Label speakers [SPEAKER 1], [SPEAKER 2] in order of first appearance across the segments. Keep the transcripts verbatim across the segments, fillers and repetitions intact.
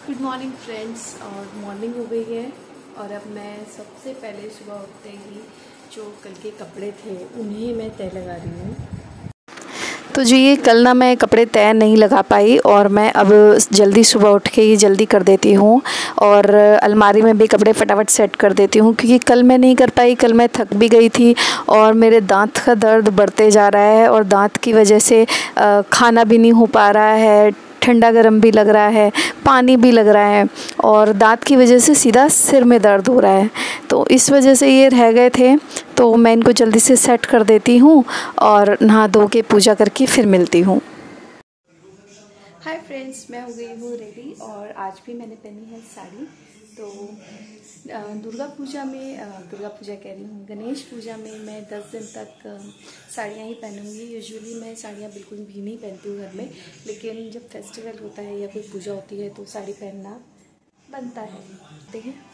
[SPEAKER 1] Good morning friends. और morning हो गई है और अब मैं सबसे पहले सुबह उठते ही जो कल के कपड़े थे उन्हें मैं तय लगा रही हूँ।
[SPEAKER 2] तो जी ये कल ना मैं कपड़े तय नहीं लगा पाई और मैं अब जल्दी सुबह उठ के ही जल्दी कर देती हूँ और अलमारी में भी कपड़े फटाफट सेट कर देती हूँ, क्योंकि कल मैं नहीं कर पाई। कल मैं थक भी गई थी और मेरे दांत का दर्द बढ़ते जा रहा है और दांत की वजह से खाना भी नहीं हो पा रहा है, ठंडा गर्म भी लग रहा है, पानी भी लग रहा है और दांत की वजह से सीधा सिर में दर्द हो रहा है। तो इस वजह से ये रह गए थे, तो मैं इनको जल्दी से सेट कर देती हूँ और नहा धो के पूजा करके फिर मिलती हूँ।
[SPEAKER 1] हाय फ्रेंड्स, मैं हो गई हूँ रेडी और आज भी मैंने पहनी है साड़ी। तो दुर्गा पूजा में दुर्गा पूजा कह रही हूँ गणेश पूजा में मैं दस दिन तक साड़ियाँ ही पहनूँगी। यूजुअली मैं साड़ियाँ बिल्कुल भी नहीं पहनती हूँ घर में, लेकिन जब फेस्टिवल होता है या कोई पूजा होती है तो साड़ी पहनना बनता है। ठीक है,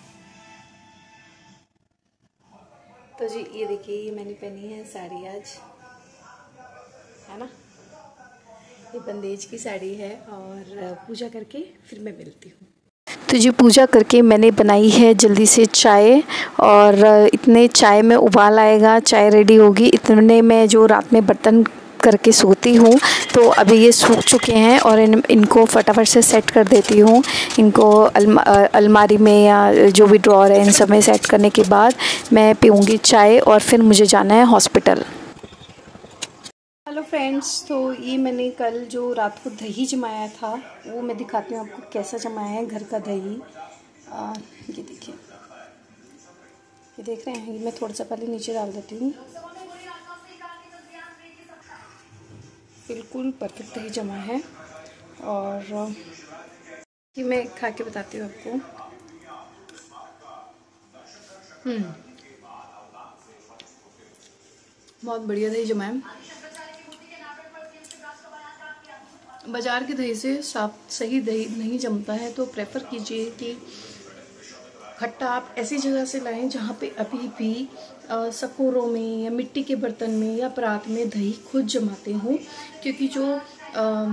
[SPEAKER 1] तो जी ये देखिए, ये मैंने पहनी है साड़ी आज, है ना। ये बंदेज की साड़ी है और पूजा करके फिर मैं मिलती हूँ।
[SPEAKER 2] तो जी पूजा करके मैंने बनाई है जल्दी से चाय और इतने चाय में उबाल आएगा, चाय रेडी होगी, इतने में जो रात में बर्तन करके सोती हूँ तो अभी ये सूख चुके हैं और इन इनको फटाफट से सेट कर देती हूँ। इनको अलमा, अलमारी में या जो भी ड्रॉअर है इन सब में सेट करने के बाद मैं पीऊँगी चाय और फिर मुझे जाना है हॉस्पिटल।
[SPEAKER 1] हेलो फ्रेंड्स, तो ये मैंने कल जो रात को दही जमाया था वो मैं दिखाती हूँ आपको कैसा जमाया है घर का दही। आ, ये देखिए, ये देख रहे हैं, ये मैं थोड़ा सा पहले नीचे डाल देती हूँ। बिल्कुल परफेक्ट दही जमा है और ये मैं खा के बताती हूँ आपको। हम्म बहुत बढ़िया दही जमा है। बाज़ार के दही से साफ सही दही नहीं जमता है, तो प्रेफर कीजिए कि खट्टा आप ऐसी जगह से लाएं जहाँ पे अभी भी सकोरों में या मिट्टी के बर्तन में या परात में दही खुद जमाते हों, क्योंकि जो आ,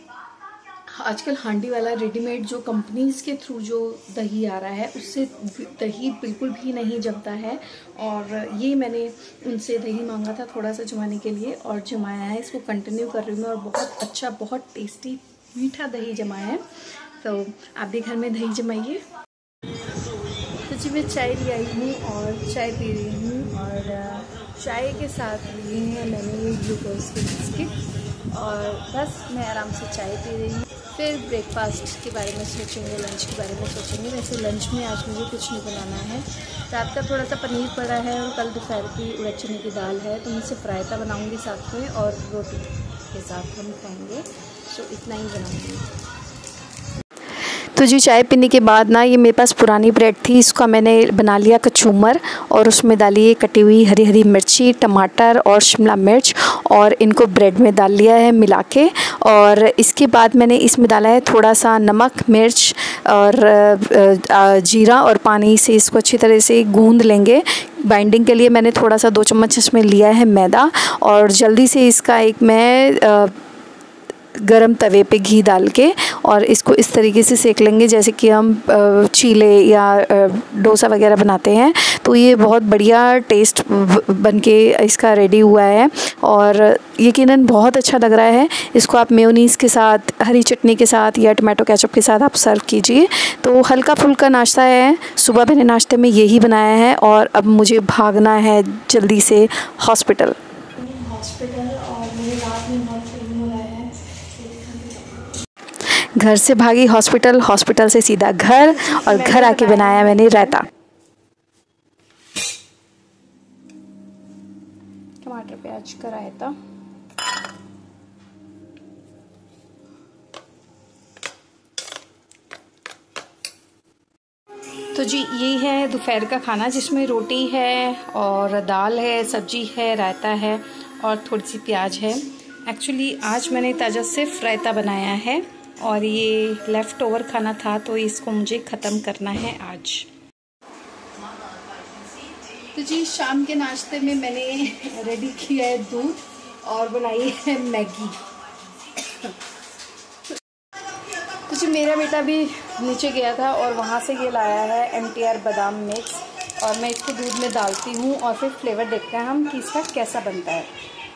[SPEAKER 1] आजकल हांडी वाला रेडीमेड जो कंपनीज़ के थ्रू जो दही आ रहा है उससे दही बिल्कुल भी नहीं जमता है। और ये मैंने उनसे दही मांगा था थोड़ा सा जमाने के लिए और जमाया है, इसको कंटिन्यू कर रही हूँ और बहुत अच्छा, बहुत टेस्टी मीठा दही जमाया है। तो आप भी घर में दही जमाइए। तो जी मैं चाय ले आई हूँ और चाय पी रही हूँ और चाय के साथ लिए हैं मैंने ये ग्लूकोज के बिस्किट और बस मैं आराम से चाय पी रही हूँ। फिर ब्रेकफास्ट के बारे में सोचेंगे, लंच के बारे में सोचेंगे। वैसे लंच में आज मुझे कुछ नहीं बनाना है, रात का थोड़ा सा पनीर पड़ा है और कल दोपहर की उड़द चने की दाल है, तो मैं सिर्फ रायता बनाऊँगी साथ में और रोटी के साथ हम खाएँगे। सो इतना ही बनाऊँगी।
[SPEAKER 2] तो जी चाय पीने के बाद ना ये मेरे पास पुरानी ब्रेड थी, इसका मैंने बना लिया कचूमर और उसमें डाली कटी हुई हरी हरी मिर्ची, टमाटर और शिमला मिर्च और इनको ब्रेड में डाल लिया है मिला के। और इसके बाद मैंने इसमें डाला है थोड़ा सा नमक, मिर्च और जीरा और पानी से इसको अच्छी तरह से गूंद लेंगे। बाइंडिंग के लिए मैंने थोड़ा सा दो चम्मच इसमें लिया है मैदा और जल्दी से इसका एक मैं आ, गरम तवे पे घी डाल के और इसको इस तरीके से सेक लेंगे जैसे कि हम चीले या डोसा वगैरह बनाते हैं। तो ये बहुत बढ़िया टेस्ट बनके इसका रेडी हुआ है और यकीनन बहुत अच्छा लग रहा है। इसको आप मेयोनीज़ के साथ, हरी चटनी के साथ या टमाटो केचप के साथ आप सर्व कीजिए। तो हल्का फुल्का नाश्ता है, सुबह मैंने नाश्ते में यही बनाया है और अब मुझे भागना है जल्दी से हॉस्पिटल हॉस्पिटल और मेरे रात में बहुत पेन हो रहा है। घर से भागी हॉस्पिटल, हॉस्पिटल से सीधा घर और घर आके बनाया मैंने रायता।
[SPEAKER 1] टमाटर प्याज का रायता। तो जी ये है दोपहर का खाना, जिसमें रोटी है और दाल है, सब्जी है, रायता है और थोड़ी सी प्याज है। एक्चुअली आज मैंने ताज़ा सिर्फ रायता बनाया है और ये लेफ़्ट ओवर खाना था, तो इसको मुझे ख़त्म करना है आज। तो जी शाम के नाश्ते में मैंने रेडी किया है दूध और बनाई है मैगी। तो जी मेरा बेटा भी नीचे गया था और वहाँ से ये लाया है एम टी आर बादाम मिक्स, और मैं इसको दूध में डालती हूँ और फिर फ्लेवर देखते हैं हम कि इसका कैसा बनता है।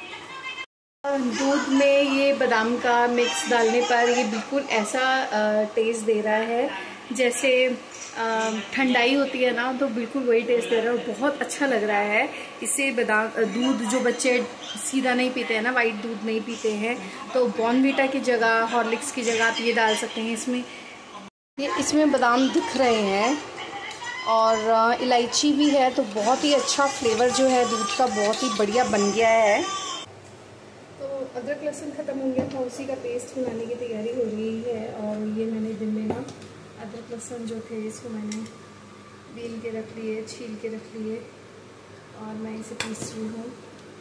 [SPEAKER 1] दूध में ये बादाम का मिक्स डालने पर ये बिल्कुल ऐसा टेस्ट दे रहा है जैसे ठंडाई होती है ना, तो बिल्कुल वही टेस्ट दे रहा है और बहुत अच्छा लग रहा है। इससे बादाम दूध जो बच्चे सीधा नहीं पीते हैं ना, वाइट दूध नहीं पीते हैं, तो बॉर्नवीटा की जगह, हॉर्लिक्स की जगह आप ये डाल सकते हैं। इसमें ये इसमें बादाम दिख रहे हैं और इलायची भी है, तो बहुत ही अच्छा फ्लेवर जो है दूध का बहुत ही बढ़िया बन गया है। तो अदरक लहसुन ख़त्म हो गया था, उसी का पेस्ट बनाने की तैयारी हो रही है। और ये मैंने दिन में ना अदरक लहसुन जो थे इसको मैंने बील के रख लिए, छील के रख लिए और मैं इसे पीस रही हूँ।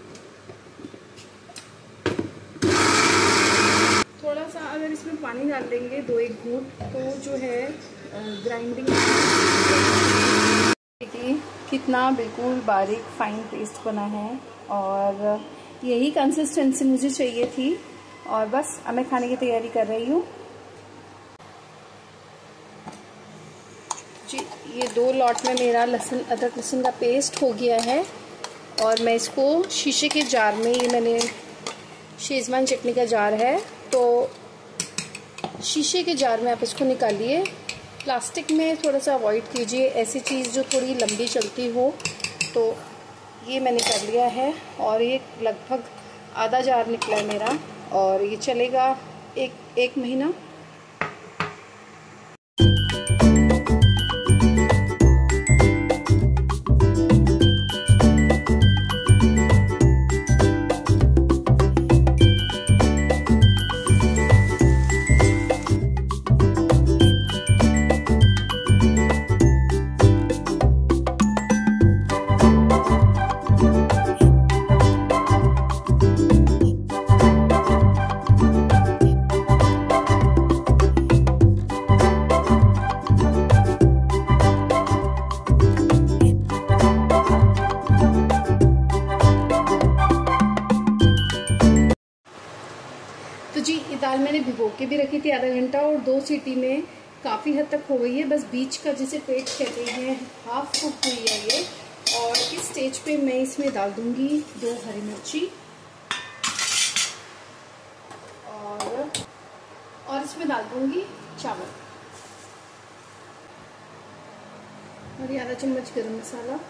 [SPEAKER 1] थोड़ा सा अगर इसमें पानी डाल देंगे दो एक घूंट तो जो है ग्राइंडिंग, देखिए कितना बिल्कुल बारीक फाइन पेस्ट बना है और यही कंसिस्टेंसी मुझे चाहिए थी। और बस अब मैं खाने की तैयारी कर रही हूँ जी। ये दो लॉट में मेरा लहसुन अदरक लहसुन का पेस्ट हो गया है और मैं इसको शीशे के जार में, ये मैंने शेजवान चटनी का जार है तो शीशे के जार में आप इसको निकालिए। प्लास्टिक में थोड़ा सा अवॉइड कीजिए, ऐसी चीज़ जो थोड़ी लंबी चलती हो। तो ये मैंने कर लिया है और ये लगभग आधा जार निकला है मेरा और ये चलेगा एक एक महीना। तो जी ये दाल मैंने भिगो के भी रखी थी आधा घंटा और दो सीटी में काफ़ी हद तक हो गई है। बस बीच का जिसे पेट कहते हैं हाफ कुक हुई है ये। और इस स्टेज पे मैं इसमें डाल दूंगी दो हरी मिर्ची और और इसमें डाल दूंगी चावल और ये आधा चम्मच गरम मसाला।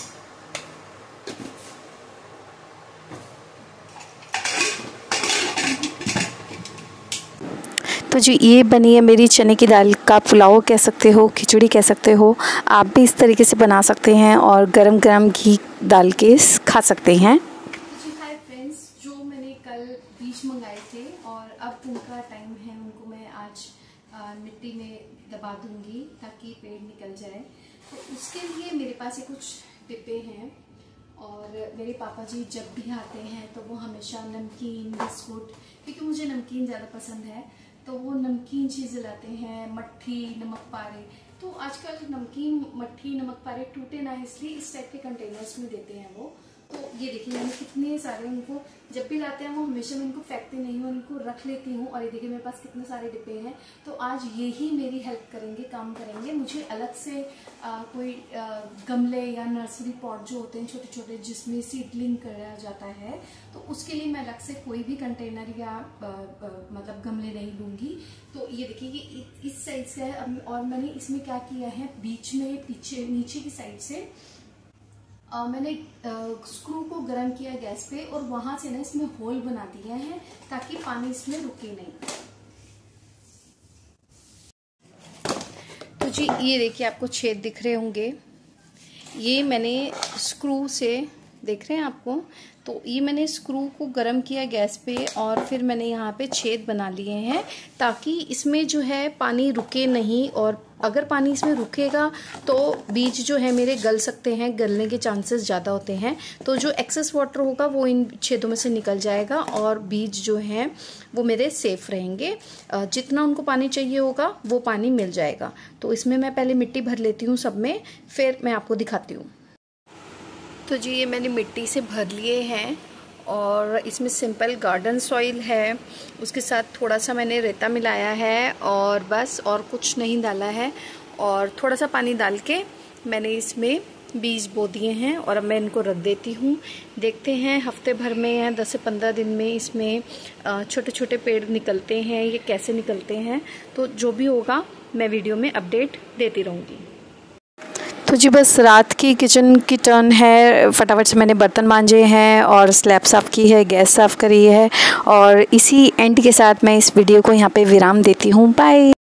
[SPEAKER 2] तो जी ये बनी है मेरी चने की दाल का पुलाव कह सकते हो, खिचड़ी कह सकते हो। आप भी इस तरीके से बना सकते हैं और गरम गरम घी डाल के खा सकते हैं।
[SPEAKER 1] जी हाय फ्रेंड्स, जो मैंने कल बीज मंगाए थे और अब उनका टाइम है, उनको मैं आज आ, मिट्टी में दबा दूंगी ताकि पेड़ निकल जाए। तो उसके लिए मेरे पास ये कुछ डिब्बे हैं और मेरे पापा जी जब भी आते हैं तो वो हमेशा नमकीन, बिस्कुट, क्योंकि मुझे नमकीन ज़्यादा पसंद है तो वो नमकीन चीज़ें लाते हैं, मट्ठी, नमक पारे। तो आजकल नमकीन, मट्ठी, नमक पारे टूटे ना, इसलिए इस टाइप के कंटेनर्स में देते हैं वो। तो ये देखिए मैंने कितने सारे, उनको जब भी लाते हैं वो हमेशा मैं इनको फेंकती नहीं हूँ, इनको रख लेती हूँ। और ये देखिए मेरे पास कितने सारे डिब्बे हैं। तो आज ये ही मेरी हेल्प करेंगे, काम करेंगे। मुझे अलग से आ, कोई आ, गमले या नर्सरी पॉट जो होते हैं छोटे छोटे जिसमें सीडलिंग करा जाता है, तो उसके लिए मैं अलग से कोई भी कंटेनर या आ, आ, मतलब गमले नहीं लूँगी। तो ये देखिए ये इस साइड से है और मैंने इसमें क्या किया है, बीच में पीछे नीचे की साइड से Uh, मैंने स्क्रू uh, को गर्म किया गैस पे और वहां से ना इसमें होल बना दिया है ताकि पानी इसमें रुके नहीं। तो जी ये देखिए आपको छेद दिख रहे होंगे, ये मैंने स्क्रू से, देख रहे हैं आपको, तो ये मैंने स्क्रू को गर्म किया गैस पे और फिर मैंने यहाँ पे छेद बना लिए हैं ताकि इसमें जो है पानी रुके नहीं। और अगर पानी इसमें रुकेगा तो बीज जो है मेरे गल सकते हैं, गलने के चांसेस ज़्यादा होते हैं। तो जो एक्सेस वाटर होगा वो इन छेदों में से निकल जाएगा और बीज जो हैं वो मेरे सेफ रहेंगे। जितना उनको पानी चाहिए होगा वो पानी मिल जाएगा। तो इसमें मैं पहले मिट्टी भर लेती हूँ सब में, फिर मैं आपको दिखाती हूँ। तो जी ये मैंने मिट्टी से भर लिए हैं और इसमें सिंपल गार्डन सॉइल है, उसके साथ थोड़ा सा मैंने रेता मिलाया है और बस, और कुछ नहीं डाला है। और थोड़ा सा पानी डाल के मैंने इसमें बीज बो दिए हैं और अब मैं इनको रख देती हूँ। देखते हैं हफ्ते भर में या दस से पंद्रह दिन में इसमें छोटे छोटे पेड़ निकलते हैं, ये कैसे निकलते हैं, तो जो भी होगा मैं वीडियो में अपडेट देती रहूँगी।
[SPEAKER 2] तो जी बस रात की किचन की टर्न है, फटाफट से मैंने बर्तन मांजे हैं और स्लैब साफ़ की है, गैस साफ़ करी है, और इसी एंड के साथ मैं इस वीडियो को यहाँ पे विराम देती हूँ। बाय।